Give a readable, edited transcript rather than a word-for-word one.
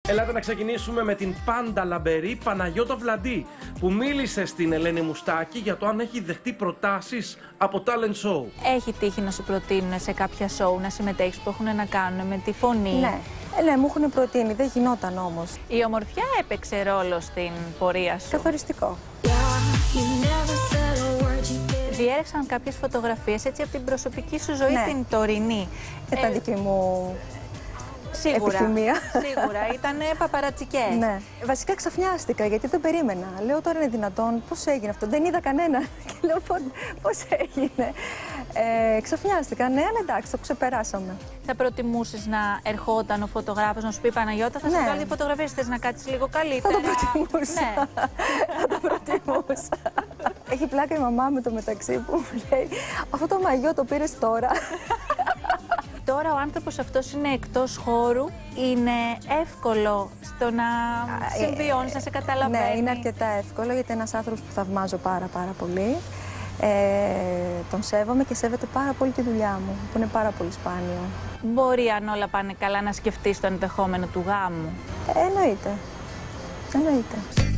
Ελάτε να ξεκινήσουμε με την πάντα λαμπερή Παναγιώτα Βλαντή, που μίλησε στην Ελένη Μουστάκη για το αν έχει δεχτεί προτάσεις από talent show. Έχει τύχει να σου προτείνουν σε κάποια show να συμμετέχεις που έχουν να κάνουν με τη φωνή? Ναι. Ναι, μου έχουν προτείνει, δεν γινόταν όμως. Η ομορφιά έπαιξε ρόλο στην πορεία σου? Καθοριστικό. Διέρεξαν κάποιες φωτογραφίες έτσι από την προσωπική σου ζωή, Ναι. την τωρινή. Ήταν δική μου Σίγουρα. επιθυμία. Σίγουρα. Ήτανε παπαρατσικές. Ναι. Βασικά ξαφνιάστηκα γιατί δεν περίμενα. Λέω τώρα είναι δυνατόν, πώς έγινε αυτό. Δεν είδα κανένα. Και λέω πώς έγινε. Ξαφνιάστηκα, ναι, αλλά εντάξει, το ξεπεράσαμε. Θα προτιμούσες να ερχόταν ο φωτογράφος να σου πει Παναγιώτα, θα σε Ναι. βγάλει φωτογραφίες, θες να κάτσεις λίγο καλύτερα? Θα το προτιμούσα. Ναι. Θα το προτιμούσα. Έχει πλάκα η μαμά μου το μεταξύ που μου λέει αυτό το μαγιό το πήρες τώρα. Τώρα ο άνθρωπος αυτός είναι εκτός χώρου, είναι εύκολο στο να συμβιώνεις, να σε καταλαβαίνει. Ναι, είναι αρκετά εύκολο γιατί είναι ένας άνθρωπος που θαυμάζω πάρα πολύ. Τον σέβομαι και σέβεται πάρα πολύ τη δουλειά μου, που είναι πάρα πολύ σπάνιο. Μπορεί, αν όλα πάνε καλά, να σκεφτείς το ενδεχόμενο του γάμου? Εννοείται. Εννοείται.